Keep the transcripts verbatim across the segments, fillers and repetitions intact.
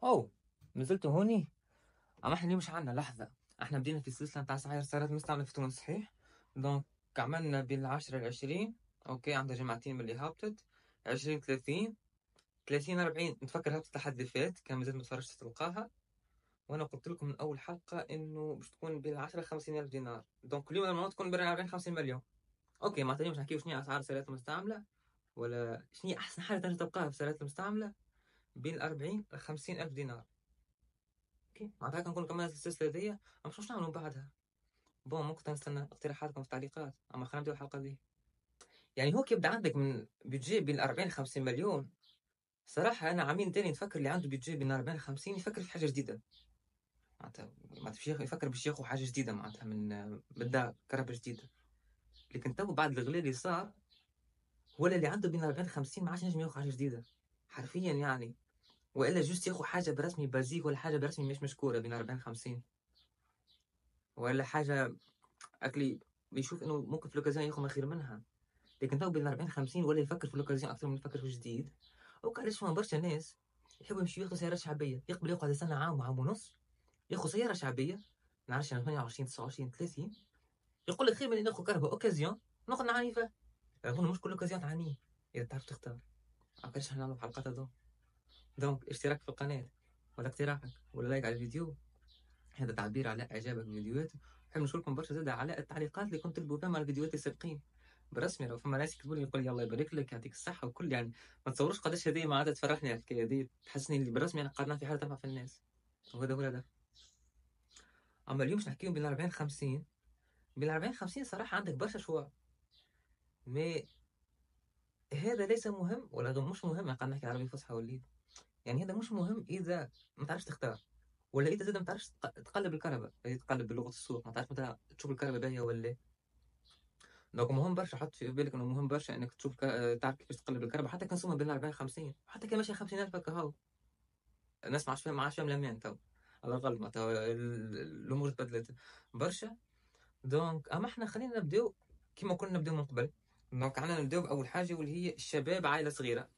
أوه، نزلتوا هوني؟ أما احنا اليوم مش عنا لحظة. احنا بدينا في السلسلة نتاع سعاير سيارات مستعملة في تونس، صحيح؟ دونك عملنا بين العشرة العشرين. أوكي، عندها جمعتين من اللي هابطت. عشرين ثلاثين. ثلاثين أربعين نتفكر هابطت الحد اللي فات، كان مازال متفرجتش تلقاها. وأنا قلت لكم من أول حلقة إنه باش تكون بين العشرة خمسين ألف دينار، دونك اليوم لما تكون بين أربعين خمسين مليون. أوكي، معناتها مش نحكيو شنو أسعار السيارات المستعملة، ولا شنو أحسن حاجة تنجم تلقاها في السيارات المستعملة بين أربعين خمسين ألف دينار. اوكي، معناتها كنكون كملت السلسله دي. اما شنو نعملوا بعدها؟ بون، ممكن نستنى اقتراحاتكم في التعليقات. اما خلينا نبداو الحلقه دي. يعني هو كي يبدا عندك من بيدجي بين أربعين خمسين مليون، صراحه انا عامين تاني نفكر اللي عنده بيدجي بين أربعين خمسين يفكر في حاجه جديده. معناتها معناتها باش يفكر باش ياخذ حاجه جديده، معناتها من من الدار كهرباء جديده. لكن تو بعد الغلاء اللي صار، ولا اللي عنده بين أربعين خمسين ما عادش ينجم ياخذ حاجه جديده حرفيا يعني. والا جوست ياخذ حاجه برسمي بازيك، ولا حاجه برسمي مش مشكوره بين أربعين خمسين، ولا حاجه اكلي بيشوف انه ممكن في الاوكازيون ياخذ ما خير منها. لكن تو بين أربعين خمسين ولا يفكر في الاوكازيون اكثر من يفكر في الجديد. وعلاش فما برشا ناس يحبوا يمشيو ياخذوا سيارات شعبيه، يقبل يقعد يستنى عام وعام ونص ياخذ سياره شعبيه، ما نعرفش انا ثمانية وعشرين تسعة وعشرين ثلاثين، يقول لك خير من ناخذ كهرباء اوكازيون ناخذ عنيفه. هنا مش كل اوكازيون تعانيه اذا تعرف تختار. علاش احنا نعمل حلقات هذو؟ دونك اشتراك في القناه، ولا اقتراحك، ولا لايك على الفيديو، هذا تعبير على اعجابك بالفيديوهات. نحب نشكركم برشا زاد على التعليقات اللي كنت تكتبوا فيها مع الفيديوهات السابقين. برسمي لو فما ناس يكتبوا لي يقول لي الله يبارك لك يعطيك الصحه وكل، يعني ما تصوروش قداش هذه معناتها تفرحني الحكايه هذه، تحسني اللي برسمي انا قادنا في حاله تنفع في الناس. وهذا هو الهدف. اما اليوم مش نحكيهم بين أربعين خمسين. بين أربعين خمسين صراحه عندك برشا شواء، مي هذا ليس مهم ولا مش مهم. قاعد نحكي عربي فصحى وليد. يعني هذا مش مهم اذا ما تعرفش تختار، ولا اذا زاد ما تعرفش تقلب الكهرباء، تقلب بلغه السوق، ما تعرفش متى تشوف الكهرباء باهيه ولا. دونك مهم برشا، حط في بالك انه مهم برشا انك تشوف ك... تعرف كيفاش تقلب الكهرباء، حتى كان سومها بين أربعين خمسين، حتى كان ماشي خمسين ألف هكا هاو. الناس ما عادش فاهم، ما عادش فاهم الامان تو، على الاقل معناتها الامور تبدلت برشا. دونك اما احنا خلينا نبداو كيما كنا نبداو من قبل. دونك عنا نبداو باول حاجه واللي هي الشباب عائله صغيره.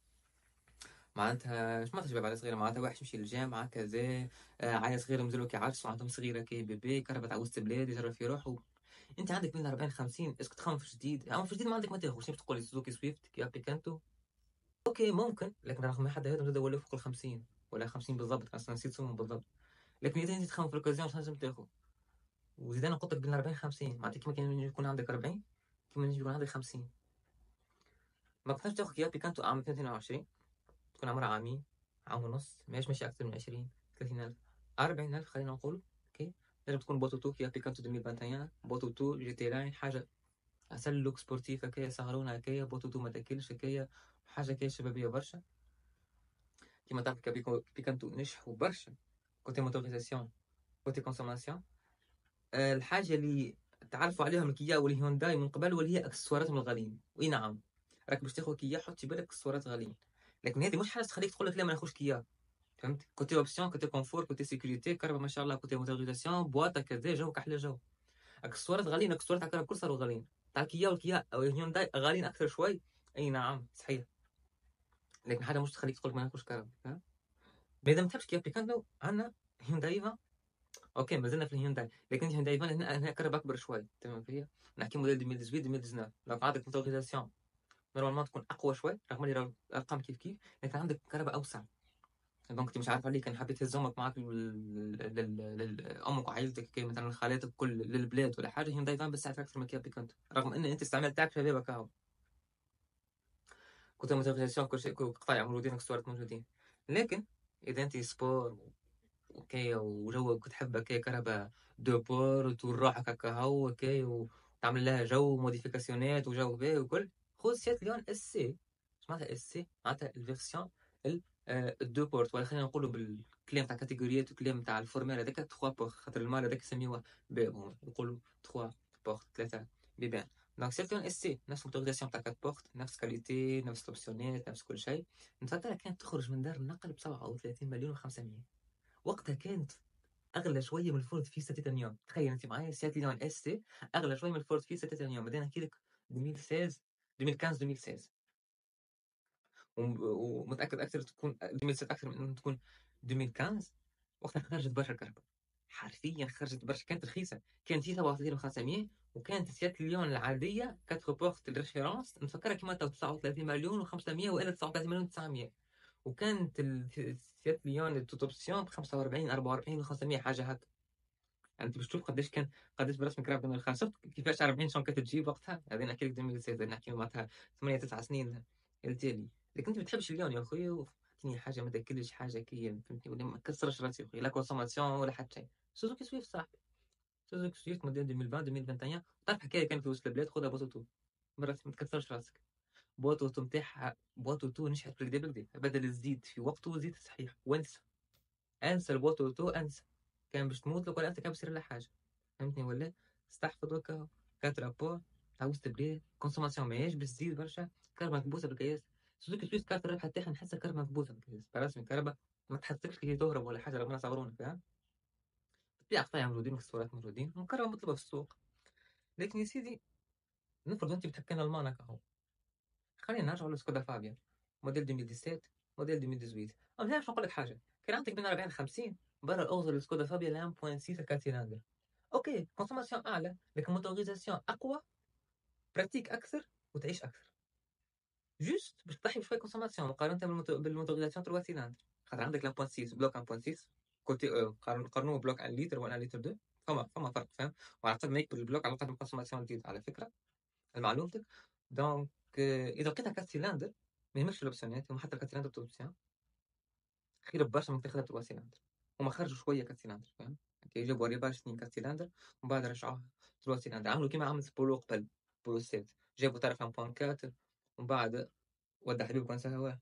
معناتها اش معناتها شباب عائله صغيره؟ معناتها واحد يمشي للجامعه كذا، آه، عائله صغيره مازالوا كيعرسوا عندهم صغيره كي بيبي كهرباء تاع وسط بلاد يجرب في روحه. انت عندك بين أربعين خمسين، اسكو تخمم في جديد؟ اما في جديد ما عندك ما تاخذ. شنو تقول لي سوزوكي سويفت كيا بيكانتو؟ اوكي ممكن، لكن رغم ما حد هذا زاد ولا فوق ال خمسين ولا خمسين بالضبط، اصلا نسيت سومهم بالضبط. لكن اذا انت تخمم في الاوكازيون شنو لازم تاخذ؟ وزيد انا قلت لك بين أربعين خمسين، معناتها كيما كان يكون عندك أربعين كيما يجي يكون عندك خمسين. ما كنتش تاخذ كيا بيكانتو عام اثنين وعشرين، تكون عمرها عامين، عام ونص، ماهيش ماشي اكثر من عشرين ثلاثين ألف أربعين ألف خلينا نقول. اوكي، لازم تكون بوتوتو كيا بيكانتو ألفين وواحد وعشرين، بوتوتو جي تي لاين، حاجه عسل لوك سبورتيف هكايا، سهرون هكايا، بوتوتو ما تاكلش هكايا، حاجه كايا شبابيه برشا. كيما تعرف كابيكو بيكانتو نجحوا برشا كوتي موتوريزاسيون، كوتي كونسوماسيون. أه الحاجه اللي تعرفوا عليهم الكيا والهيونداي من قبل، واللي هي اكسسواراتهم الغاليين. اي نعم، راك باش تاخذ كيا حط في بالك اكسسوارات غاليين، لكن هذه مش حاجه تخليك تقول لك لا ما ناخذش كيا. فهمت؟ كوتي اوبسيون، كوتي كونفور، كوتي سيكوريتي كهرباء ما شاء الله، كوتي موتوريزاسيون بواطه كذا، جو كحله جو. اكسسوارات غاليين، اكسسوارات تاع كل صاروا غاليين. تاع كيا والكيا او الهيونداي غاليين اكثر شوي. اي نعم صحيح، لكن حاجه مش تخليك تقول لك ما ناكلش كهرباء. فاهم؟ اذا ما تحبش كيا بيكانتو عندنا هيونداي ايفا. اوكي ما زلنا في الهيونداي، لكن هيونداي ايفا هنا هنا كهرباء اكبر شوي. تمام فيها؟ نحكي موديل ألفين وثمانية ألفين وتسعة. لو عندك موتوريزاسيون نورمالمون تكون اقوى شوي، رغم اللي الارقام كيف كيف، لكن عندك كهرباء اوسع. دونك انت مش عارف عليك، كان حبيت تهز امك معك لامك وعائلتك كي مثلا خالاتك كل للبلاد ولا حاجه، هيونداي ايفا بس اكثر من كيا بيكانتو، رغم ان انت استعمال تاعك شبابك اهو. كنت موتوريزاسيون كل شيء قطاع موجودين، اكسسوارات موجودين. لكن اذا انت سبور اوكي وجوك تحب هكا كهرباء دو بورت وروحك هكا هو اوكي، وتعمل لها جو موديفيكاسيونات وجو باهي وكل، خذ سيات ليون اس سي. اش معناتها اس سي؟ معناتها الفيرسيون الدو بورت، ولا خلينا نقولوا بالكلام تاع كاتيجوريات وكلام تاع الفورمال هذاك ثلاثة بورت، خاطر المال هذاك يسميوه باب، يقولوا ثلاثة بورت، ثلاثه بيبان. دونك سيات ليون اس سي نفس الموتوريزاسيون تاع أربعة بورت، نفس كاليتي، نفس الاوبسيونات، نفس كل شيء. نتفكرها كانت تخرج من دار النقل ب سبعة وثلاثين مليون و500. وقتها كانت اغلى شويه من الفورد فيستا تيتانيوم. تخيل انت معايا سيات ليون اس تي اغلى شويه من الفورد فيستا تيتانيوم. بعدين احكي لك ألفين وستة عشر ألفين وخمسة عشر ألفين وستة عشر، ومتاكد اكثر تكون ألفين وستة عشر اكثر من انه تكون ألفين وخمسة وقتها خرجت برشا الكهرباء، حرفيا خرجت برشا، كانت رخيصه، كانت هي سبعة وثلاثين وخمسمية، وكانت سيارة ليون العاديه كانت بورت الريفيرونس نفكرها كيما تسعة وثلاثين مليون و500 والا تسعة وثلاثين مليون تسعمية، وكانت ال- سيارة ليون التوت اوبسيون ب خمسة وأربعين أربعة وأربعين و500 حاجه هكا. يعني انت باش تشوف قداش كان، قداش برسمك راه ألفين وخمسة، شفت كيفاش أربعين شلون كانت تجيب وقتها، هذا نحكي لك ألفين وستة، نحكي معناتها ثمانية تسعة سنين التالي. لكن انت ما بتحبش اللون يا خويا، وفاتني حاجه ما تاكلش حاجه كي فهمتني، ولا ما كسرش راسي يا خويا، لا كونسوماسيون ولا حتى شيء. سوزوكي سويفت صاحبي، سوزوكي سويفت موديل ألفين وعشرين ألفين وواحد وعشرين، تعرف حكايه كان في وسط البلاد، خذها بوتوتو، مرات ما تكسرش راسك. بوتوتو نتاعها بوتوتو نشحت بالكدا بالكدا، بدل الزيت في وقته زيت صحيح، وانسى، انسى البوتوتو انسى، كان باش تموت لو ولا انت كان بيصير لها حاجه، فهمتني ولا؟ استحفظ هكا، كات رابور تاع وسط البلاد، كونسوماسيون ماهيش باش تزيد برشا، كهرباء مكبوسه بالكياس. سوزوكي سويس كارت الربح تاعها نحسها كهرباء مكبوسه بالكياس، برسمي كهرباء ما تحسكش كي تهرب ولا حاجه، ربنا صبرونا فيها. بالطبيعه قطايع موجودين والصورات موجودين والكهرباء مطلوبه في السوق. لكن يا سيدي، نفرض انت بتحكي المان هكا، خلينا نرجعوا لسكودا فابيا موديل ألفين وسبعة موديل ألفين وثمانية عشر. انا باش نقول لك حاجه، كان عندك بين أربعين خمسين برا الاوزر السكودا فابيا ل واحد فاصلة ستة كات سيلندر، اوكي كونسوماسيون اعلى لكن موتوريزاسيون اقوى، براتيك اكثر، وتعيش اكثر، جوست باش تضحي بشويه كونسوماسيون مقارنه بالموتوريزاسيون ثلاثة سيلندر، خاطر عندك واحد فاصلة ستة بلوك واحد فاصلة ستة كوتي أه، قارنوه بلوك واحد لتر واحد لتر اثنين، فما فما فرق فاهم، وعلى قد ما يكبر البلوك على قد ما الكونسوماسيون تزيد على فكره، المعلومتك. دونك اذا لقيتها كات سيلندر ما يهمكش الاوبسيونات، هما حتى الكات سيلندر اوبسيون خير برشا من تاخذها ثلاثة سيلندر، هما خرجوا شويه كات سيلندر فاهم، كي جابوا ريباج سنين كات سيلندر ومن بعد رجعوها ثلاثة سيلندر، عملوا كيما عملت بولو قبل، بولو سبعة جابوا طرف واحد فاصلة أربعة ومن بعد ودع حبيبك وانسى هواه.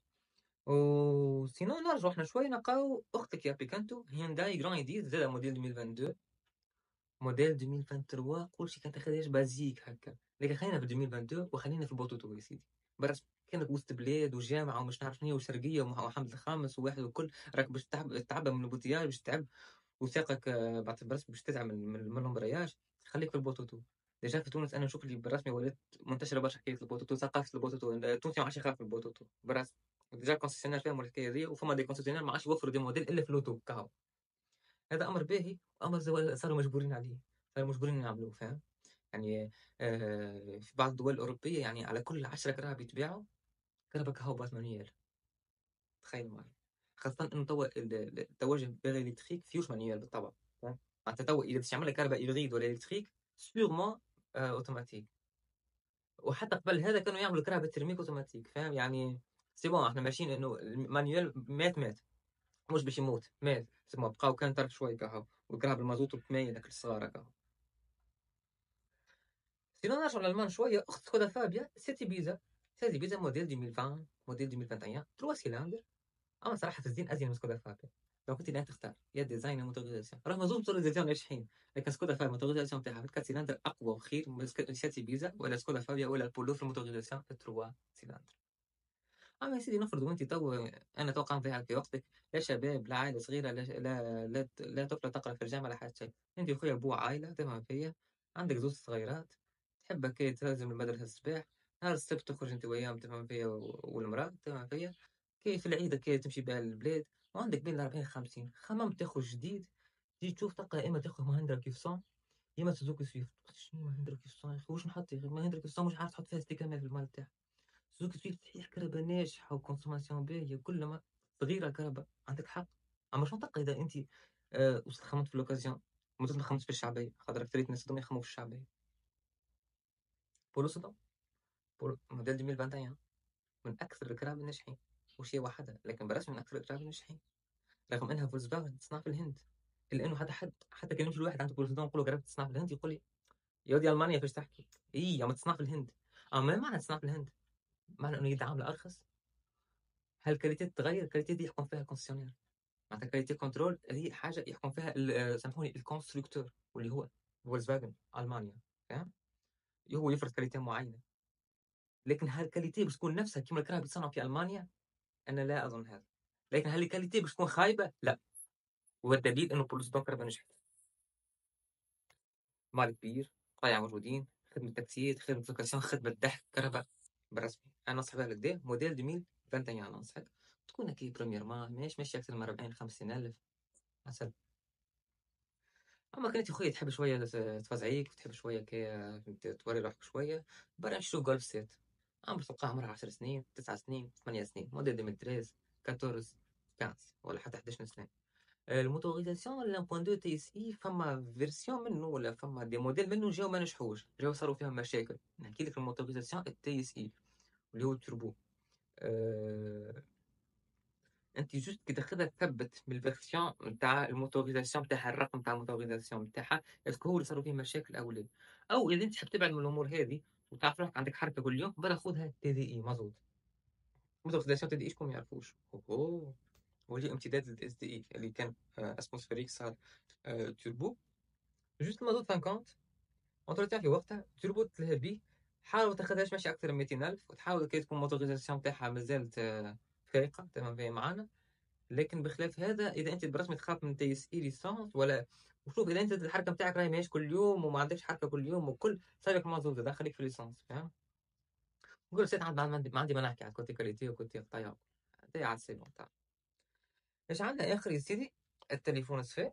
وسينو نرجعوا احنا شويه نلقاو اختك يا بيكانتو هيونداي جران جديد زاد موديل ألفين واثنين وعشرين، موديل ألفين وثلاثة وعشرين كلشي كان تاخذهاش بازيك هكا، لكن خلينا في ألفين واثنين وعشرين وخلينا في بوتوتو يا سيدي، برس كانت وسط بلاد وجامعه ومش نعرف شنو وشرقيه وحمد الخامس وواحد والكل، راك باش تعب تعب من البوتياج باش تعب، وثاقك آه، بعد برس باش تتعب من من, من الامبرياج، خليك في البوتوتو. ديجا في تونس انا نشوف اللي بالرسمي ولات منتشره برشا حكايه البوتوتو، ثقافه البوتوتو، التونسي ما عادش يخاف من البوتوتو براس، ديجا الكونسيسيونير فيهم الحكايه هذه، وفما دي كونسيسيونير ما عادش يوفروا دي موديل الا في لوتو كهو، هذا امر باهي وامر زو- صاروا مجبورين عليه، صاروا مجبورين يعملوه فاهم. يعني آه في بعض الدول الاوروبيه يعني على كل عشرة كرهب بيتباعوا كرهبه كهو باتمانيال، تخيل معي، خاصه انه توا ال- ال- التوجه باغي الكتريك فيوش مانيوال بالطبع فاهم؟ معناتها توا اذا باش يعمل لك كهرباء هيبريد ولا الكتريك سيغمون آه اوتوماتيك، وحتى قبل هذا كانوا يعملوا كهرباء ترميك اوتوماتيك فاهم، يعني سي بون احنا ماشيين انه المانيوال مات مات مش باش يموت مات، سي بون بقاو كان طرف شويه كهو، والكهرباء المازوت والكمية ذاك الصغار كهو. سينو نرجعوا للمان شويه، اخت سكودا فابيا سيتي بيزا، سيتي بيزا موديل ألفين وعشرين موديل ألفين وواحد وعشرين ثلاثة سيلندر، اما صراحه في الزين ازين من سكودا فابيا، لو كنت لا تختار يا ديزاين موتوريزاسيون، رغم زوج موتوريزاسيون ناجحين، لكن سكودا فابيا الموتوريزاسيون تاعها في الكات سيلندر اقوى وخير من سيتي بيزا ولا سكودا فابيا ولا البولو في الموتوريزاسيون ثلاثة سيلندر. اما يا سيدي نفرض وانت تو، انا تو قام في وقتك، لا شباب لا عائله صغيره لا لا لا, لا طفله تقرا في الجامعه لا حتى شيء، انت خويا ابو عائله تفهم فيا، عندك زوج صغيرات، تحبك كي تلزم المدرسه الصباح، نهار السبت تخرج انت وياهم تفهم فيا والمراه تفهم فيا، كي في العيد كي تمشي بها البلاد، وعندك بين أربعين خمسين خممت تاخذ جديد، تجي تشوف تلقى يا اما تاخذ مهندرا كيف صون يا اما سوزوكي سويفت، شنو مهندرا كيف صون يا اخي واش نحط يا اخي مهندرا كيف صون مش عارف تحط فيها استكامه في المال تاعها، سوزوكي سويفت صحيح كهرباء ناجحة وكونسوماسيون باهية وكل ما صغيرة الكهرباء عندك حق، أما شنو تلقى إذا أنت آه وصلت خممت في الأوكازيون ما ما خممتش في الشعبية، خاطر أكثرية الناس الصدام يخمموا في الشعبية. بولو صدام بولو موديل ألفين وواحد وعشرين من أكثر الكهرباء الناجحين، وش هي وحدها لكن برسم من أكثر الكهرباء الناجحين، رغم أنها فولكس فاجن تصنع في الهند، إلا إنه حتى حد حتى كان يمشي الواحد عنده بولو صدام نقول له جربت تصنع في الهند يقول لي يا ودي ألمانيا فاش تحكي؟ إي أما تصنع في الهند، أما ما معنى تصنع في الهند؟ معنى إنه يدعم أرخص، هل الكاليتي تتغير؟ الكاليتي دي يحكم فيها الكونسيونير، معناتها كاليتي كنترول هذه حاجه يحكم فيها ال- سامحوني الكونستركتور واللي هو فولكس فاجن المانيا فاهم، هو يفرض كاليتي معينه، لكن هل الكاليتي باش تكون نفسها كما الكرا بيتصنعوا في المانيا؟ انا لا اظن هذا، لكن هل الكاليتي باش تكون خايبه؟ لا، والدليل انه بوليس دون كهرباء نجحت، مال كبير، طايع موجودين، خدمه تاكسيات، خدمه لوكاسيون، خدمه ضحك كهرباء بالرسمي، انا نصح بها لك ده موديل ألفين وواحد وعشرين، انصحك تكون هكا بريميرمون ماهيش ماشية أكثر من أربعين خمسين ألف حسب. أما كان أنت خويا تحب شوية ت- تفزعيك وتحب شوية كي ت- توري روحك شوية، برا نشرو جولف سيت. عمر تلقاه عمرها عشر سنين تسع سنين ثمانية سنين موديل ألفين وثلاثة عشر خمسطاش ولا حتى حداش سنة. الموتوريزاسيون لان بوان دو تي اس اي فما فيرسيون منه ولا فما دي موديل منه جاو ما نجحوش، جاو صاروا فيهم مشاكل. نحكي لك الموتوريزاسيون التي اس اي اللي هو التوربو. أه... انت جوست كي تاخذها تثبت من الفيرسيون نتاع الموتوريزاسيون نتاعها، الرقم نتاع الموتوريزاسيون نتاعها اسكو هو اللي صاروا فيه مشاكل او لا. او اذا انت تحب تبعد من الامور هذه وتعرف روحك عندك حركه كل يوم، بلا خذها تي دي اي مزود. موتوريزاسيون تي دي اي شكون ما يعرفوش؟ اوه، هو اللي امتداد للاس دي اي اللي كان اتموسفيريك صار آه، توربو. جوست المازوت خمسين اونتروتيان في وقتها توربو تلهى بيه. حاول ما تاخذهاش ماشي اكثر من مئتين ألف، وتحاول كي تكون الموتوريزاسيون تاعها مازالت آه، فايقه تمام فاهم معانا. لكن بخلاف هذا اذا انت برسمي تخاف من تيس اي ليسانس ولا، وشوف اذا انت الحركه نتاعك راهي ماهيش كل يوم وما عندكش حركه كل يوم وكل سالك المازوت ده خليك في الليسانس فاهم. نقول سيت عاد ما عندي ما عندي ما نحكي على كوتي كاليتي وكوتي قطايع. هذا عاد سي بون تاع. ايش عندنا اخر يا سيدي؟ التليفون الصفي.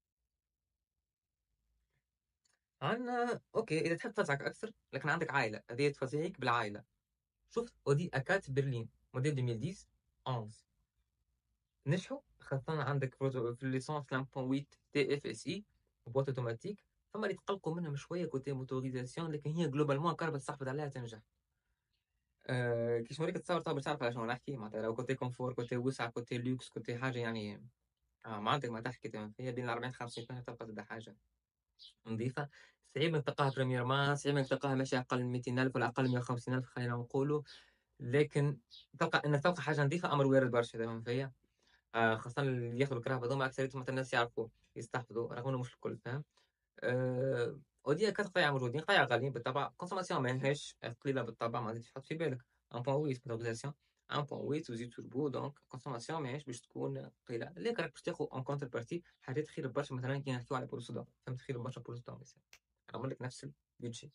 عندنا اوكي اذا تحب تفزعك اكثر لكن عندك عائله، هذه تفزعيك بالعائله. شوف اودي اكات برلين موديل ألفين وعشرة احد عشر نجحوا، خاصة عندك في الليسانس ثلاثة فاصلة ثمانية تي اف اس اي بوات اوتوماتيك. فما اللي تقلقوا منهم شوية كوتي موتوريزاسيون، لكن هي جلوبالمون كهرباء صاحبت عليها تنجح. أه كيش مريك تصور طابع تعرف على شنو نحكي معناتها، لو كوتي كونفور كوتي وسع كوتي لوكس كوتي حاجة يعني. آه ما عندك ما تحكي تمام، هي بين أربعين خمسين سنة تبقى تبدا حاجة نظيفة. صعيب انك تلقاها بريمير مان، صعيب انك تلقاها ماشي أقل من مئتين ألف ولا أقل من مئة وخمسين ألف خلينا نقولوا. لكن تلقى انك تلقى حاجه نظيفه امر وارد برشا تمام فيا. آه خاصه اللي ياخذوا الكرهبه هذوما اكثريتهم مثلا الناس يعرفوا يستحفظوا رغم انه مش الكل فاهم. آه ودي كانت قطيعه موجودين قطيعه غاليين بالطبع، كونسوماسيون ماهيش قليله بالطبع ما تحط في بالك. واحد فاصلة ثمانية موتوريزاسيون واحد فاصلة ثمانية وزيد توربو، دونك كونسوماسيون ماهيش باش تكون قليله، اللي راك باش تاخذ اون كونتر بارتي حاجات خير برشا مثلا كي نحكيو على بوليسودون فهمت، خير برشا بوليسودون مثلا رغم لك نفس البيدجي.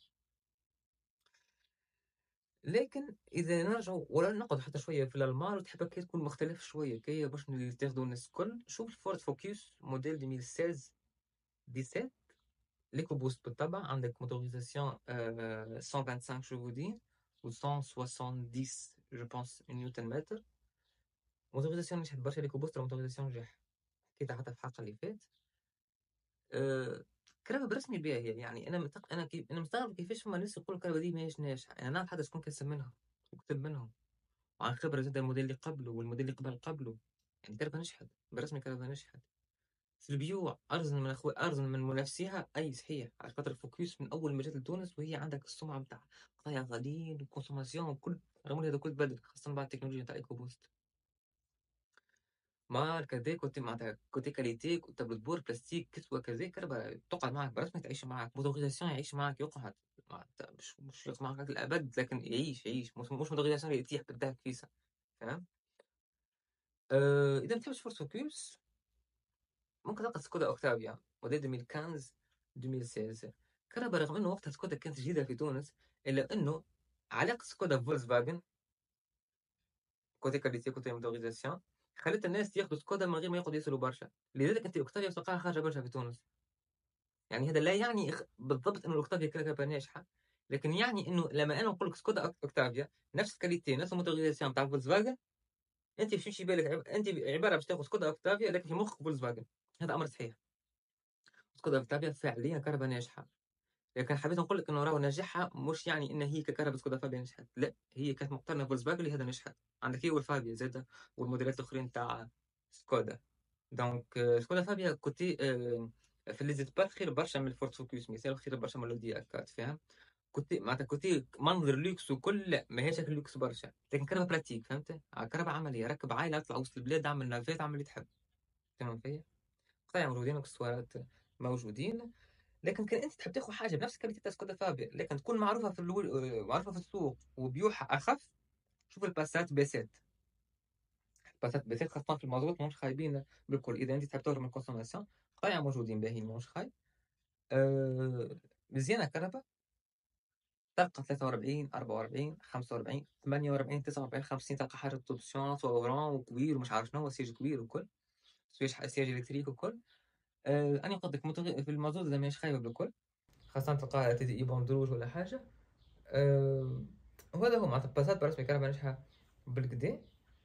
لكن اذا نرجعوا ولا نقعد حتى شويه في الالمان وتحب كي تكون مختلف شويه كي باش اللي تاخذوا الناس الكل، شوف الفورد فوكيوس موديل ألفين وستة عشر سبعة عشر ليكو بوست بالطبع. عندك موتوريزاسيون آه مية وخمسة وعشرين شوفو دي و مية وسبعين جو بونس نيوتن متر. موتوريزاسيون نجحت برشا، ليكو بوست موتوريزاسيون نجح حكيتها حتى في الحلقه اللي فات. آه كرهبة برسمي بها هي يعني. انا متق... انا كيف... انا مستغرب كيفاش فما ناس يقولوا الكرهبة دي ماهيش ناجحه. انا نعرف حتى شكون كسب منها وكتب منهم وعن خبرة زاد الموديل اللي قبله والموديل اللي قبل قبله. يعني كرفة نجحت برسمي، كرفة نجحت في البيوع أرزن من أخوي أرزن من منافسيها. أي صحيح على خاطر الفوكيوس من أول ما جات لتونس وهي عندك السمعة بتاع قطايع غاليين وكونسوماسيون وكل، رغم هذا كل بدل خاصة بعد التكنولوجيا تاع إيكو بوست. ماركة دي كنت معناتها كوتي كاليتي تابلو بور بلاستيك كسوة كذا كربة تقعد معك برسمي تعيش معك موتوريزاسيون يعيش معك يقعد معناتها مش مش يقعد معك الأبد لكن يعيش يعيش مش مش موتوريزاسيون يتيح بالذهب كيسة فاهم. أه اذا ما تحبش فورس فوكس ممكن تلقى سكودا اوكتافيا موديل ألفين وخمسة ألفين وستة عشر كهرباء. رغم انه وقتها سكودا كانت جديده في تونس الا انه علاقه سكودا بفولكس فاجن كوتي كاليتي كوتي موتوريزاسيون خلت الناس ياخذوا سكودا من غير ما يقعدوا يسالوا برشا. لذلك انت اوكتافيا تلقاها خارجه برشا في تونس. يعني هذا لا يعني إخ- بالضبط انه الاوكتافيا كرهبه ناجحه، لكن يعني انه لما انا نقول لك سكودا أوك- اوكتافيا نفس الكاليتي نفس الموتوريزاسيون بتاع فولكس فاجن، انت باش يمشي بالك عب... انت عباره باش تاخذ سكودا اوكتافيا لكن في مخك فولكس فاجن. هذا امر صحيح. سكودا اوكتافيا فعليا كهرباء ناجحه، لكن حبيت نقول لك انه راهو نجاحها مش يعني ان هي ككهرباء سكودا فابيا نجحت، لا هي كانت مقترنه بفولكس فاجن لهذا نجحت. عندك هي والفابيا زاده والموديلات الاخرين تاع سكودا. دونك آه، سكودا فابيا كوتي آه، في لي زيتبات خير برشا من الفورد فوكس مثال، خير برشا من الاودي اكاد فاهم. كنت معناتها كنت منظر لوكس وكل لا ما هيش هكا لوكس برشا، لكن كهرباء براتيك فهمت. كهرباء عمليه ركب عائله اطلع وسط البلاد اعمل نافات اعمل اللي تحب تمام فيا. قطع موجودين واكسسوارات موجودين. لكن كان انت تحب تاخذ حاجه بنفس كاليتي تاع سكودا فابيا لكن تكون معروفه في الول... آه، معروفه في السوق وبيوعها اخف. شوف الباسات بيسات. الباسات بيسات خاصه في المازوت مش خايبين بالكل. اذا انت تحب تهرب من الكونسوماسيون قطع موجودين باهيين مش خايب. أه... مزيانه كهرباء. تلقى ثلاثة وأربعين أربعة وأربعين خمسة وأربعين ثمانية وأربعين تسعة وأربعين خمسين، تلقى حاجة توبسيون سوا وكبير ومش عارف شنو، سياج كبير وكل، سياج سياج إلكتريك وكل. آه أنا قد لك متغ... في المازوت زي ماهيش خايبة بالكل، خاصة تلقاها تي دي إي بوندروج ولا حاجة. آه وهذا هو معناتها باسات برسمي كهرباء ناجحة بالكدا.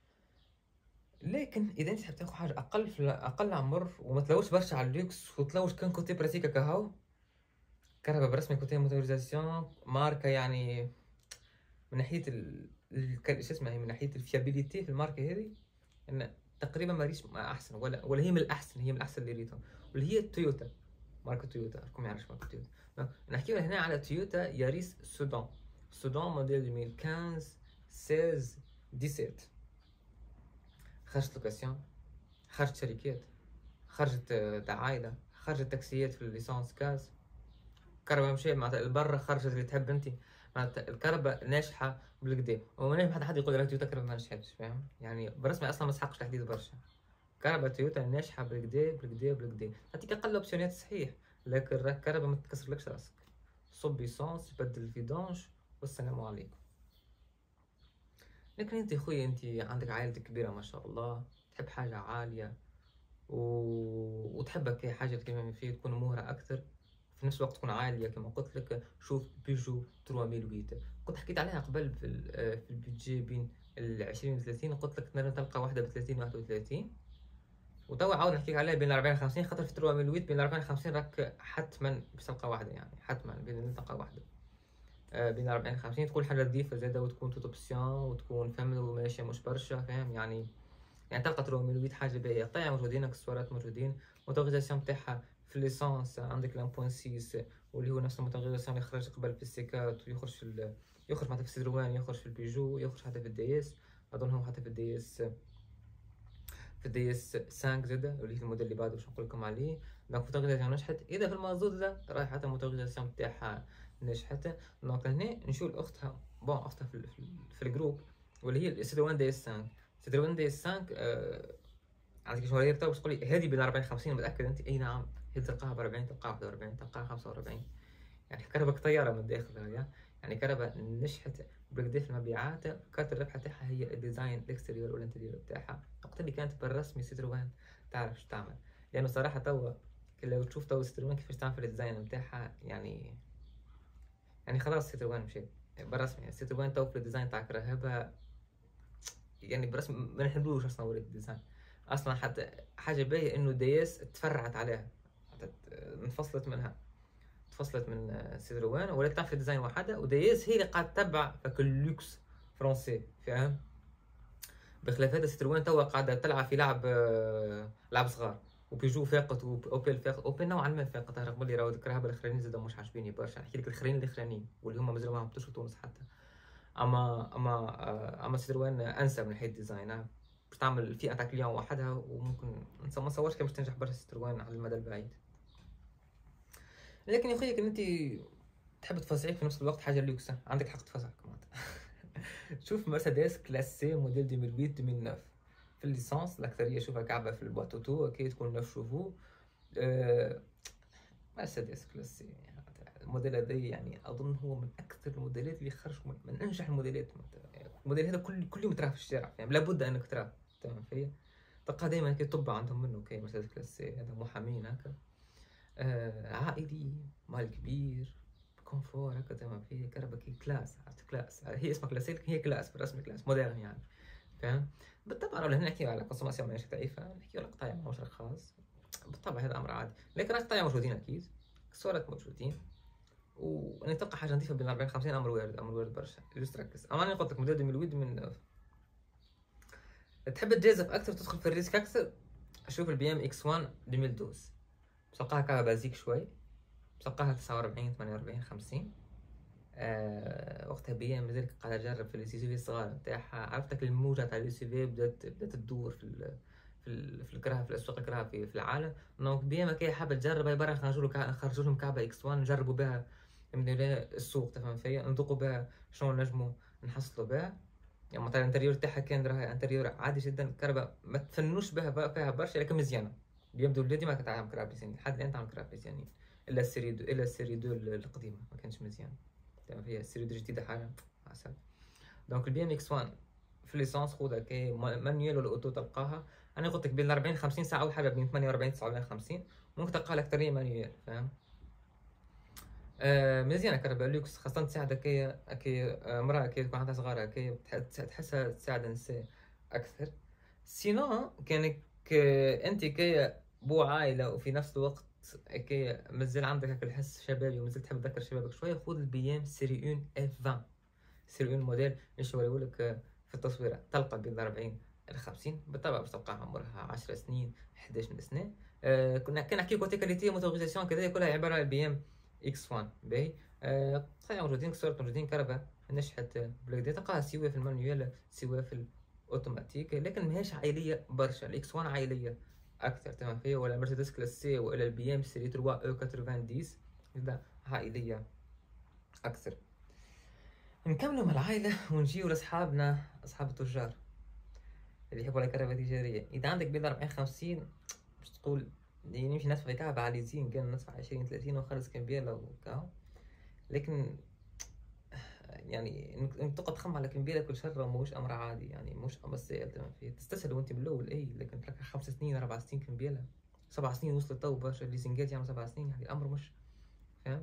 لكن اذا انت تحب تاخذ حاجه اقل في اقل عمر وما تلوش برشا على اللوكس وتلوش كان كوتي براتيك كهو، كهرباء برسمي كوتي موتوريزاسيون ماركه يعني من ناحيه ال ال- شو اسمها هي، من ناحيه الفيابيليتي في الماركه هذه، ان تقريبا ما ريش ما احسن ولا ولا هي من الاحسن، هي من الاحسن اللي ريتهم، واللي هي تويوتا. ماركه تويوتا، راكم يعرفش ماركه تويوتا. نحكي هنا على تويوتا ياريس سودان. سودان موديل ألفين وخمسة عشر ستة عشر سبعة عشر. خرجت لوكاسيون، خرجت شركات، خرجت دعايلة، خرجت تاكسيات في الليسانس كاز. كهرباء مشي معناتها البرة خرجت اللي تحب انت، معناتها الكهرباء ناجحة بالكدا. وما نجم حتى حد يقول لك تويوتا كهرباء ما نجحتش، فاهم يعني برسمي اصلا ما تسحقش تحديث برشا. كهرباء تويوتا ناجحة بالكدا بالكدا بالكدا، تعطيك اقل اوبسيونات صحيح، لكن الكهرباء ما تكسرلكش راسك. صب ايسونس، بدل الفيدونج، والسلام عليكم. لكن انت خويا انت عندك عائلتك كبيرة ما شاء الله، تحب حاجة عالية و... وتحبك حاجة كيما فيه تكون مهرة أكثر، في نفس الوقت تكون عالية كما قلت لك. شوف بيجو ثلاثمية وثمانية، كنت حكيت عليها قبل في ال... في البيجي بين العشرين وثلاثين، قلت لك تنجم تلقى واحدة بثلاثين واحد وثلاثين، وتوا عاود نحكيك عليها بين الأربعين وخمسين، خاطر في ثلاثمية بين الأربعين وخمسين راك حتما باش تلقى واحدة، يعني حتما بين تلقى واحدة. آه بين الأربعين وخمسين تكون حاجة نظيفة زادة، وتكون توت اوبسيون، وتكون فهمت وماشية مش برشا، فاهم يعني. يعني تلقى تروميلويد حاجة باهية، الطايع موجودين، اكسسوارات موجودين، موتوريزاسيون تاعها في ليسانس عندك لان ستة واللي هو نفس الموتوريزاسيون اللي خرج قبل في السيكات، ويخرج في ال... يخرج حتى في السيتروان، يخرج في البيجو، يخرج حتى في الدي اس، اظن هو حتى في الدي اس، في الدي اس خمسة زادا اللي هي الموديل اللي بعده باش نقول لكم عليه. دونك موتوريزاسيون نجحت، اذا في المازوت زاد راهي حتى الموتوريزاسيون تاعها نجحت. دونك هنا نشوف اختها، بون اختها في, في, في الجروب، واللي هي السيتروان دي اس خمسة. سيتروان دي اس خمسة آه عندك شهرية تو باش تقولي هذه بين أربعين خمسين، متأكد أنت؟ أي نعم، هي تلقاها ب أربعين، تلقاها واحد وأربعين، تلقاها خمسة وأربعين. يعني كهرباء طيارة من الداخل هي، يعني كهرباء نجحت بالكدا في المبيعات. كانت الربحة تاعها هي الديزاين الاكستيريور والانتيريور تاعها، وقت اللي كانت بالرسمي سيتروان تعرف شو تعمل. لأنه صراحة توا لو تشوف توا سيتروان كيفاش تعمل في الديزاين نتاعها، يعني يعني خلاص سيتروان مشى بالرسمي. يعني سيتروان تو في الديزاين تاع كرهبة، يعني برسمي ما نحبوش اصلا ولاد الديزاين اصلا. حتى حاجه باهيه انه دياس تفرعت عليها، انفصلت منها، تفصلت من سيتروان ولات تعمل في ديزاين وحده، ودياس هي اللي قاعد تتبع فك اللوكس فرونسي، فاهم. بخلاف هذا سيتروان توا قاعده تلعب في لعب لعب صغار، وبيجو فاقت واوبيل فاقت، اوبيل نوعا ما فاقت رغم اللي راهو الكرهبه الاخرانيين زادوا مش عاجبيني برشا. نحكي لك الاخرين الاخرانيين واللي هما مازالوا ما هبطوش في تونس حتى. اما اما اما سيتروان انسب من حيث الديزاين، باش تعمل فئه تاع كليون وحدها، وممكن ما نصورش كان باش تنجح برشا سيتروان على المدى البعيد. لكن يا خويا كان انت تحب تفزعيك في نفس الوقت حاجه لوكس، عندك حق تفزعك معناتها. شوف مرسيدس كلاس سي موديل ألفين وثمانية ألفين وتسعة في الليسانس، الاكثريه شوفها كعبه في البواتوتو كي تكون تسعة شوفو. أه مرسيدس كلاس سي الموديل هذا يعني اظن هو من اكثر الموديلات اللي خرجوا من, من انجح الموديلات. الموديل هذا كل كل يوم تراه في الشارع، يعني لابد انك تراه، تمام فيا. تلقى دائما كي طب عندهم منه كي مرسيدس كلاس سي، هذا محامين هكا، آه عائلي، مال كبير، كونفور هكا، تمام فيا. كهرباء كي كلاس، عرفت كلاس، هي اسمها كلاس، هي كلاس بالرسمي كلاس مودرن يعني، فاهم. بالطبع ولا نحكي على كونسوماسيون ماشي ضعيفه، نحكي على قطاع مش خاص، بالطبع هذا امر عادي. لكن قطاع موجودين اكيد، صورات موجودين، وان تلقى حاجه نظيفه بين أربعين خمسين امر وارد، امر وارد برشا. جوست ركز. اما انا قلت لك موديل ألفين وثمانية من تحب تجازف اكثر تدخل في الريسك اكثر، اشوف البي ام اكس واحد ألفين واثناشر. بسقاها كهرباء بازيك شوي، بسقاها تسعة وأربعين ثمانية وأربعين خمسين. آه وقتها بي ام مازال قاعد اجرب في السي في الصغار نتاعها، عرفتك الموجه تاع السي في بدات بدات تدور في ال في ال في الكراهه، في الاسواق الكراهه في, في العالم. دونك بي ام كي حابه تجربها برا، نخرجوا له نخرجوا لهم كعبه اكس واحد نجربوا بها من السوق، تفهم فيا، نذوقوا بها شنو نجموا نحصلوا بها. يعني مثلا الانتريور تاعها كان راهي انتريور عادي جدا، كهرباء ما تفنوش بها فيها برشا، لكن مزيانه. بيبدو ولادي ما كانت عامل كراب مزيانين لحد الان، تعمل كراب مزيانين، الا السيري دو الا السيري دو القديمه ما كانش مزيان. تمام فيها السيريو جديده حاجه عسل. دونك البي ام اكس واحد في ليسانس خذها كي مانيوال ولا اوتو تلقاها. انا قلت لك بين أربعين خمسين ساعه اول حاجه بين ثمانية وأربعين تسعة وخمسين ممكن تلقاها الاكثريه مانيوال فاهم. آه مزيانه كهرباء لوكس خاصه تساعدك كي كي آه مراه كي تكون عندها صغار كي تحسها تساعد النساء اكثر. سينو كانك انت كي بو عائله وفي نفس الوقت كي مازال عندك هاك الحس شبابي ومازال تحب تذكر شبابك شويه خذ البي ام سيري واحد اف عشرين سيري واحد موديل ايش يوريولك في التصويره تلقى بين أربعين إلى خمسين بالطبع باش تلقاها عمرها عشر سنين إحدى عشر سنه. آه كنا كنحكي كوتي كاليتي موتوريزاسيون كذا كلها عباره عن بي ام اكس واحد باهي. آه صحيح موجودين صورت موجودين كهرباء نشحت بلاك دي تلقاها سواء في المانيوال سواء في الاوتوماتيك لكن ماهيش عائليه برشا. الاكس واحد عائليه اكثر تمام فيها ولا مرسيدس كلاس سي ولا البي ام سيري ثلاثة او تسعمية لا عائليه اكثر. نكملوا مع العائله ونجيو لاصحابنا اصحاب التجار اللي يحبوا الكهرباء التجاريه. اذا عندك بين أربعين خمسين باش تقول يمشي ندفع في كهرباء عاليين كان ندفع عشرين ثلاثين ونخلص كمبياله وكاو. لكن يعني انك تقعد تخمم على كمبياله كل شهر ماهوش امر عادي يعني مش امر سهل تمام فيه تستسهل وانت بالاول اي لكن تركها خمس سنين اربع سنين كمبياله سبع سنين وصلت تو برشا الليزنجات يعملوا سبع سنين يعني الامر مش فاهم.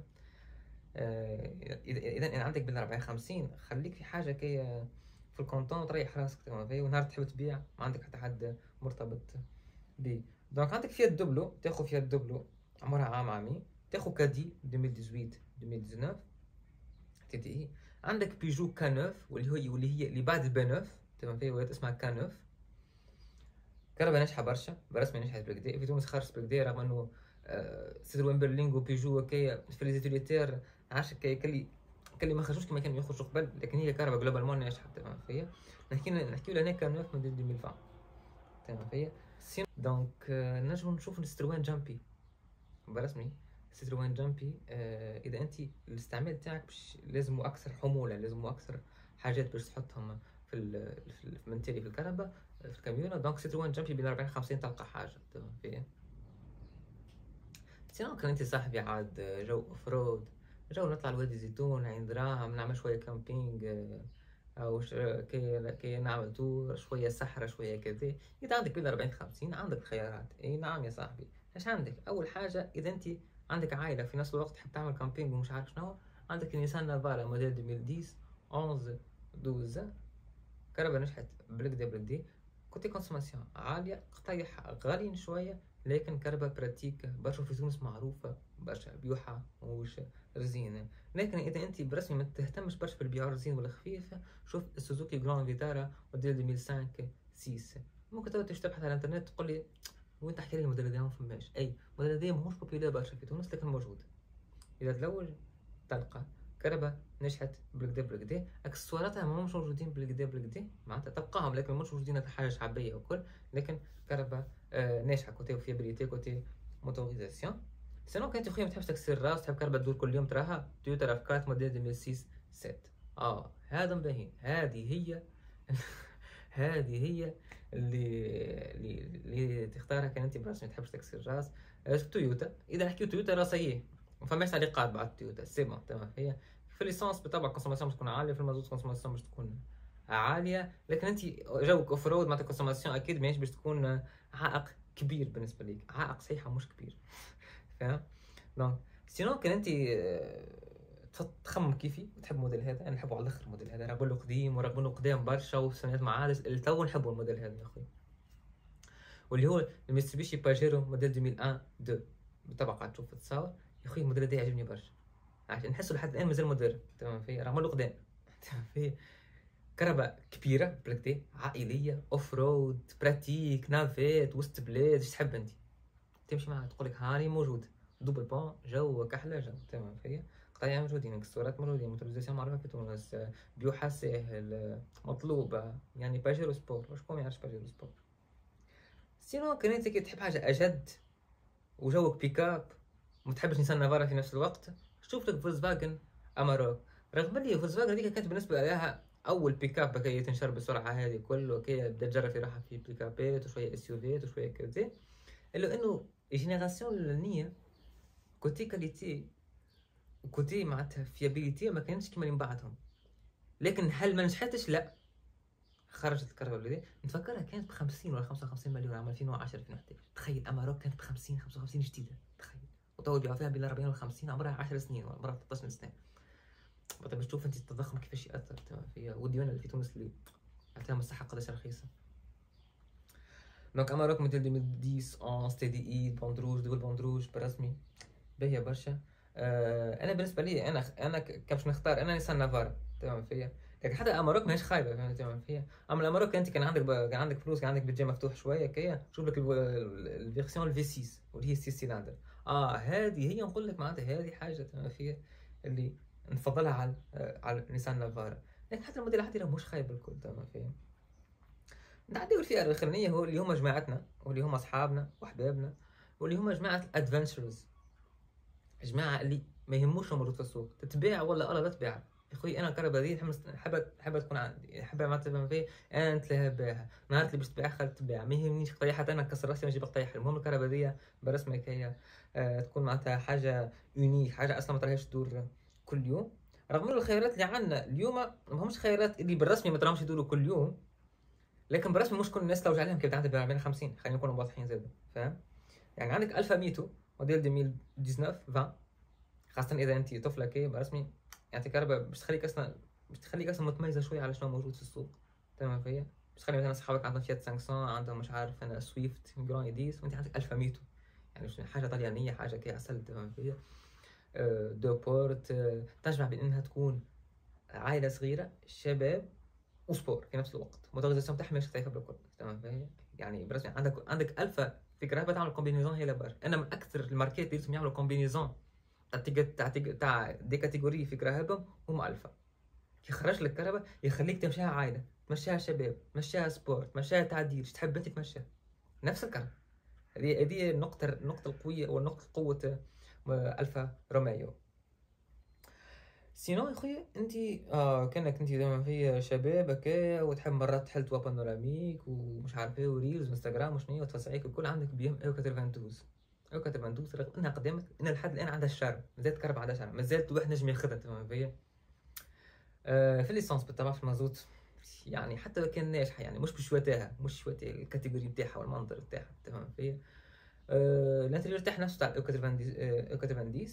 آه اذا اذا عندك بين أربعين خمسين خليك في حاجه كي في الكونتون تريح راسك تمام فيه ونهار تحب تبيع ما عندك حتى حد مرتبط بيه. دونك عندك فيها الدبلو تاخذ فيها الدبلو عمرها عام عامين تاخذ كادي ألفين وثمانية عشر ألفين وتسعطاش تي تي اي. عندك بيجو كانوف واللي هي واللي هي اللي بعد البانوف تمام فيها ولات اسمها كانوف. كهرباء ناجحه برشا برسمي نجحت بالكدا في تونس خرجت بالكدا رغم انه آه سيتروين برلينغ وبيجو وكايا في ليزيتيليتير عارف كي كلي كلي ما خرجوش كما كانوا يخرجوا قبل لكن هي كهرباء جلوبالمون ناجحه تمام فيها. نحكي نحكيو لهنا كانوف موديل ألفين وعشرين تمام فيها. دونك آه نجمو نشوفو الستروين جامبي برسمي ستروين جامبي. آه اذا انت الاستعمال تاعك باش لازم اكثر حموله لازم اكثر حاجات باش تحطهم في في المنتالي في الكهرباء في الكاميونه. دونك ستروين جامبي بين أربعين خمسين تلقى حاجه تمام فيها. سينو كان انت صاحبي عاد جو اوفرود جو نطلع لوادي زيتون عين دراهم نعمل شويه كامبينج او كي كي نعمل تور شويه سحره شويه كذا. اذا عندك بين أربعين خمسين عندك خيارات اي نعم يا صاحبي. ايش عندك اول حاجه اذا انت عندك عائله في نفس الوقت تحب تعمل كامبينج ومش عارف شنو عندك نيسان نافارا موديل ألفين وعشرة واحد عشر اثناشر كهرباء نجحت بالكدا بالكدا كوتي كونسوماسيون عاليه قطيح غاليين شويه لكن كهرباء براتيك برشا في تونس معروفه برشا بيوحه وش رزينه. لكن اذا انت برسمي ما تهتمش برشا بالبيع رزين ولا خفيف شوف السوزوكي جراند فيتارا موديل ألفين وخمسة ستة ممكن تو تبحث على الانترنت تقول لي وين تحكي لي الموديل هذا ما فماش اي الموديل هذا ماهوش بوبيلار برشا في تونس لكن موجود. اذا تلوج تلقى كهرباء نجحت بالكدا بالكدا اكسسواراتها ماهمش موجودين بالكدا بالكدا معناتها تلقاهم لكن مش موجودين كحاجه شعبيه وكل لكن كهرباء آه ناجحه كوتي فيابيليتي كوتي موتوريزاسيون. سينو كانت خويا ما تحبش تكسر راس تحب كهرباء تدور كل يوم تراها تويوتا راف أربعة موديل ألفين وستة سبعة اه هذا مبين هذه هي هذه هي اللي اللي اللي تختارها كان انت براسك ما تحبش تكسر راس. تويوتا اذا نحكيو تويوتا راسيه ما فماش تعليقات بعد تويوتا سي بون تمام. هي في الليسانس بالطبع الكونسوماسيون باش تكون عاليه في المازوت الكونسوماسيون باش تكون عاليه لكن انت جوك اوف رود معناتها الكونسوماسيون اكيد ماهيش باش تكون عائق كبير بالنسبه ليك عائق صحيحه مش كبير فاهم. دونك سينو كان انت تخمم كيفي وتحب الموديل هذا انا نحبه على الاخر الموديل هذا رغم انه قديم ورغم انه قدام برشا وسنوات معادس تو نحبوا الموديل هذا يا اخوي واللي هو الميتسوبيشي باجيرو موديل ألفين وواحد اثنين بالطبع قاعد تشوف التصاور يا اخوي الموديل هذا يعجبني برشا عشان نحسه لحد الان مازال موديل تمام فيه رغم انه قدام تمام فيه. كهرباء كبيره بالكدا عائليه اوف رود براتيك نافيت وسط بلاد ايش تحب انت تمشي معها تقول لك هاني موجود دوبل بون جو كحله جو تمام فيها. قطايع موجودين اكسسوارات موجودين موتوريزاسيون معروفه في تونس بيوحة ساهل مطلوبه يعني باجيرو سبور وشكون ما يعرفش باجيرو سبور. سينو كان انت كي تحب حاجه اجد وجوك بيكاب ما تحبش نيسان نافارا في نفس الوقت شوف لك فولكسفاجن اماروك رغم اللي فولكسفاجن هذيك كانت بالنسبه لها اول بيكاب كي تنشر بالسرعه هذه كله كي بدات تجرب في راحه في بيكابات وشويه اس يو فيات وشويه كذا الا انه الجينيراسيون الاولانيه كوتي كاليتي وكوتي معناتها فيابيليتي ما كانتش كيما اللي من بعدهم. لكن هل ما نجحتش؟ لا، خرجت الكهرباء البلديه. نتفكرها كانت ب خمسين ولا خمسة وخمسين مليون عام ألفين وعشرة ألفين وأحد عشر. تخيل اماروك كانت ب خمسين خمسة وخمسين جديده، تخيل. وتوا يبيعوا فيها بين أربعين و خمسين، عمرها عشر سنين ولا عمرها ثلاثة عشر سنه. طيب باش تشوف انت التضخم كيفاش ياثر تمام فيها، والديون اللي في تونس اللي عطاها مساحه قداش رخيصه. دونك اماروك موديل ألفين وعشرة احد تي دي اي بوند روج دول بوند روج بالرسمي باهيه برشا. آه انا بالنسبه لي انا انا كيفاش نختار، انا نيسان نافارا تمام فيها. لكن حتى اماروك ماهيش خايبه تمام فيها. اما الاماروك انت كان عندك ب... كان عندك فلوس، كان عندك بيدجي مفتوح شويه كيا، شوف لك الفيرسيون الفي ستة واللي هي ستة سيلندر. اه هذه هي نقول لك معناتها هذه حاجه تمام فيها اللي نفضلها على على نيسان نافارا. لكن حتى الموديل العادي راه مش خايب الكل تمام فيها. نعديو الفئه الاخرانيه هو اللي هما جماعتنا واللي هما اصحابنا واحبابنا واللي هما جماعه الادفنتشرز، جماعه اللي ما يهموش موجود في السوق، تتباع ولا لا لا تتباع. يا خويا انا الكهرباء هذه حابه حابه تكون عندي، حابه ما تفهم فيه انا نتلهى بها، نهار اللي باش تبيع خلي تبيع، ما يهمنيش قطيح حتى انا نكسر راسي ونجيب قطيح. المهم الكهرباء هذه برسمك هي آه تكون معناتها حاجه يونيك، حاجه اصلا ما تراهيش تدور كل يوم. رغم انه الخيارات اللي عندنا اليوم ما همش خيارات اللي بالرسمي ما تراهمش يدوروا كل يوم، لكن بالرسمي مش كل الناس توجع عليهم كيف عندك ب أربعين خمسين، خلينا نكونوا واضحين زاد فاهم. يعني عندك الفا ميتو موديل ألفين وتسعطاش عشرين، خاصة إذا أنت طفلة كي برسمي يعني كهرباء باش تخليك أصلا باش تخليك أصلا متميزة شوية على شنو موجود في السوق تمام فيها. باش تخلي مثلا صحابك عندهم فيات خمسمية، عندهم مش عارف أنا سويفت جران إيديس، وأنت عندك الفا ميتو، يعني حاجة طليانية حاجة كي عسل تمام فيها. أه دو بورت، أه تجمع بين إنها تكون عائلة صغيرة شباب وسبور في نفس الوقت، الموتوريزاسيون تاعها ماشي خايفة بالكل تمام فيها. يعني برسمي عندك عندك الفا فكرة بتعمل كومبينيزون هي لاباش. أنا من أكثر الماركات اللي يعملوا كومبينيزون تاع تاع دي كاتيجوري في كهرباء هما الفا. يخرج لك كهرباء يخليك تمشيها عائله، تمشيها شباب، تمشيها سبورت، تمشيها تعديل، تحب انت تمشيها نفس الكهرباء. هذه هذه النقطه النقطه القويه والنقطه قوه الفا روميو. سينو يا خويا انت اه كانك انت دائما في شباب هكا وتحب مرات تحل توا بانوراميك ومش عارف ايه وريلز وانستغرام وشنو وتفاصيلك الكل، عندك بي ام او اثنين وثمانين او اثنين رغم انها قدمت ان لحد الان عندها الشارم، مازالت كهرباء عندها شارم، مازالت واحد نجم ياخذها تمام فيا. آه في الليسانس بالطبع في المازوت يعني حتى لو كان ناجحه يعني مش بشواتها مش شواتها الكاتيجوري نتاعها والمنظر نتاعها تمام فيا. آه الانتريور تاعها نفسه تاع او تسعين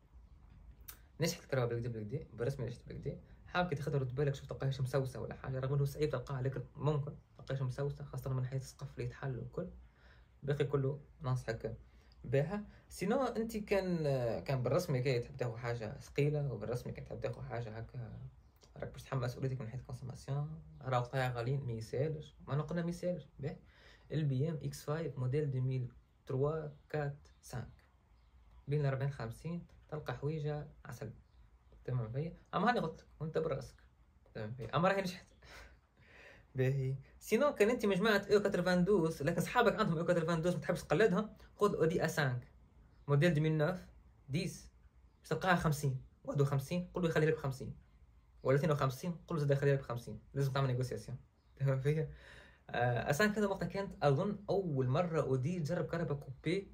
نجحت الكهرباء بالكدا بالكدا بالرسمي نجحت بالكدا. حاول كي تاخذها رد بالك شوف تلقاهاش مسوسه ولا حاجه، رغم انه صعيب تلقاها لكن ممكن تلقاهاش مسوسه خاصه من حيث السقف اللي يتحل والكل. باقي كله ننصحك بها. سينو انت كان كان بالرسمي كي تحب تاخذ حاجه ثقيله وبالرسمي كي تحب تاخذ حاجه هكا راك باش تحمل مسؤوليتك من حيث كونسوماسيون، راهو قطايع غاليين ما يسالش، ما قلنا ما يسالش. باهي البي ام اكس خمسة موديل ألفين وثلاثة أربعة خمسة بين أربعين خمسين تلقى حويجه عسل تمام فيا. اما هاني قلت لك وانت براسك تمام فيا، اما راهي نجحت. باهي سينو كان انت مجموعه او اثنين وثمانين لكن صحابك عندهم او اثنين وثمانين ما تحبش تقلدهم، خذ اودي ا خمسة موديل ألفين وتسعة عشرة باش تلقاها خمسين واحد وخمسين، قول له يخلي لك ب خمسين ولا اثنين وخمسين، قول له زاد يخلي لك ب خمسين، لازم تعمل نيغوسياسيون تمام فيا. ا خمسة كذا وقتها كانت اظن اول مره اودي تجرب كهرباء كوبي،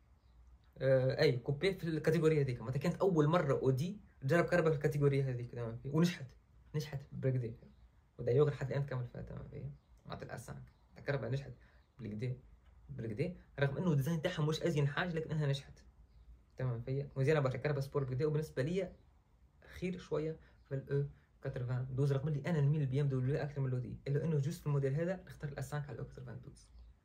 آه اي كوبي في الكاتيجوري هذيك، معناتها كانت اول مره اودي تجرب كهرباء في الكاتيجوري هذيك تمام فيا، ونجحت نجحت بالكدا ودايوغ لحد الان تكمل فيها تمام فيا. معناتها ا خمسة الكهرباء نجحت بالكدا بالكدا رغم انه الديزاين تاعها مش ازين حاجه لكن انها نجحت تمام فيا مزيانه برشا. كهرباء سبور بالكدا وبالنسبه لي خير شويه في الاو ثمانية وثمانين رغم اللي انا نميل البي ام دبليو اكثر من الاودي، الا انه جوست في الموديل هذا نختار ا خمسة على الاو ثمانية وثمانين.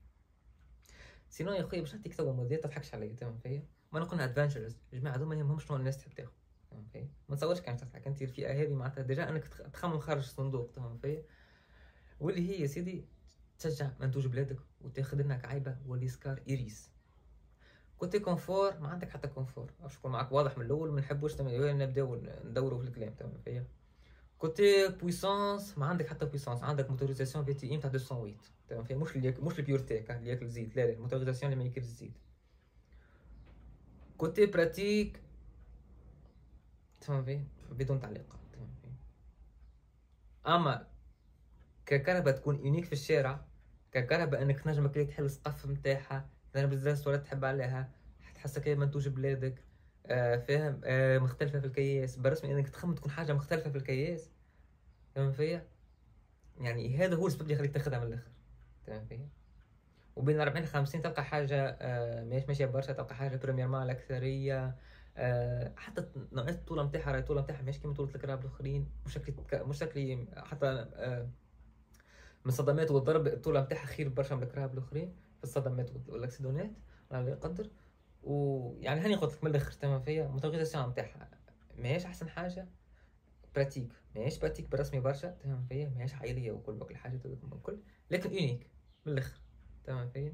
سينو يا خويا باش نعطيك توا موديل تضحكش عليا تمام فيا. ما نقولنا ادفنتشرز الجماعه هذوما ما يهمهمش شنو الناس تحب تاخذ تمام فيا. ما تصورش كان تضحك انت الفئه هذه معناتها ديجا انك تخمم خارج الصندوق تمام فيا. واللي هي يا سيدي تشجع منتوج بلادك وتاخذ لنا كعيبه واللي سكار ايريس. كوتي كونفور ما عندك حتى كونفور، باش نكون معاك واضح من الاول ما نحبوش نبداو ندوروا في الكلام تمام فيا. كوتي بويسونس ما عندك حتى بويسونس، عندك موتوريزاسيون في تي ام تاع مئتين وثمانين تمام فيا، مش اللي مش البيور تيك اللي ياكل زيت، لا لا الموتوريزاسيون اللي ما ياكلش زيت. كوتي براتيك تمام فيا بدون تعليقات تمام فيا. اما ككهرباء تكون يونيك في الشارع، ككهرباء انك تنجم تحل السقف نتاعها، تنجم تزرع صورات تحب عليها، تحسك هي منتوج بلادك، آه فاهم، آه مختلفة في الكياس، بالرسمي انك تخمم تكون حاجة مختلفة في الكياس. تمام فيا؟ يعني هذا هو السبب اللي يخليك تاخذها من الاخر. تمام فيا؟ وبين أربعين ل خمسين تلقى حاجة آه ماهيش ماشية برشا، تلقى حاجة بريميرمون الأكثرية. آه حتى نوعية الطولة نتاعها، راهي الطولة نتاعها ماهيش كيما طولة الكراب الآخرين، مش شكلي مش شكلي حتى آه من الصدمات والضرب الطولة نتاعها خير برشا من الكراب الآخرين في الصدمات والأكسيدونات، الله لا يقدر. ويعني هاني قلت لك من الآخر تمام فيا، موتوريزاسيون نتاعها ماهيش أحسن حاجة، براتيك ماهيش براتيك بالرسمي برشا، تمام فيا؟ ماهيش عائلية وكل وكل حاجة الكل، لكن يونيك من الآخر. تمام فيا؟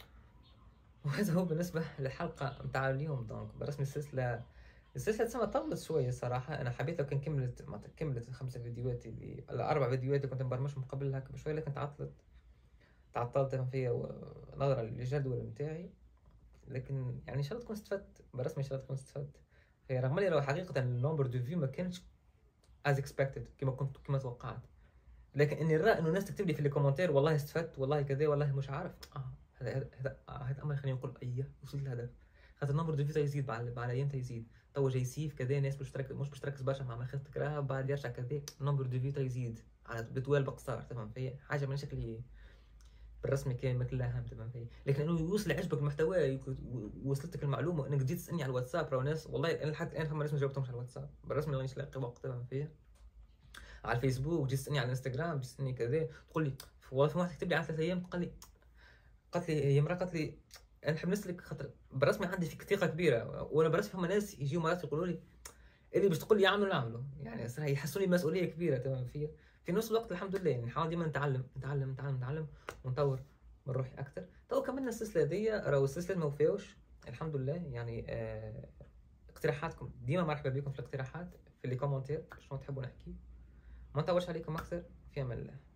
وهذا هو بالنسبة للحلقة متاع اليوم. دونك برسم السلسلة، السلسلة تسمى طولت شوية صراحة. أنا حبيت لو كان كملت ما كملت الخمسة فيديوهات اللي الأربع فيديوهات اللي كنت مبرمجهم قبل هكا بشوية، لكن تعطلت تعطلت فيها نظرا للجدول متاعي. لكن يعني إن شاء الله تكون استفدت بالرسم، إن شاء الله تكون استفدت. هي رغم اللي لو حقيقة النمبر دو فيو ما كانش از اكسبكتد كما كنت كما توقعت، لكن اني نرى انه الناس تكتب لي في الكومنتير والله استفدت والله كذا والله مش عارف، اه هذا هذا هذا امر يخليني نقول ايه وصلت للهدف. خاطر النمبر دو فيو يزيد بعد بعد ايام يزيد، تو جاي سيف كذا، ناس مش تركز مش باش تركز برشا مع ما خدت تكراها، بعد يرجع كذا النمبر دو فيو يزيد على بتوال بقصار. تمام فيا؟ حاجه من شكلي بالرسمي كان مثل لا هم. تمام فيا؟ لكن انه يوصل عجبك المحتوى، وصلتك المعلومه وانك جيت تسالني على الواتساب، راه ناس والله انا لحد الان فما ناس ما جاوبتهمش على الواتساب بالرسمي، مانيش لاقي وقت. تمام فيا؟ على الفيسبوك جيت تسالني على الانستغرام، جيت تسالني كذا، تقول لي والله في واحد كتب لي على ثلاث ايام، قال لي قالت لي هي مرة قالت لي انا نحب نسلك خاطر برسمي عندي فيك ثقه كبيره، وانا برسمي فما ناس يجيو مرات يقولوا لي اللي باش تقول لي اعملوا نعمله، يعني صراحه يحسوني بمسؤوليه كبيره. تمام فيا؟ في نفس الوقت الحمد لله يعني نحاول ديما نتعلم نتعلم نتعلم نتعلم ونطور من روحي اكثر. تو كملنا السلسله دي، راهو السلسله ما وفاوش الحمد لله يعني. آه اقتراحاتكم ديما مرحبا بكم في الاقتراحات في لي كومنتير، شنو تحبوا نحكي. ما نطولش عليكم اكثر، في امان الله.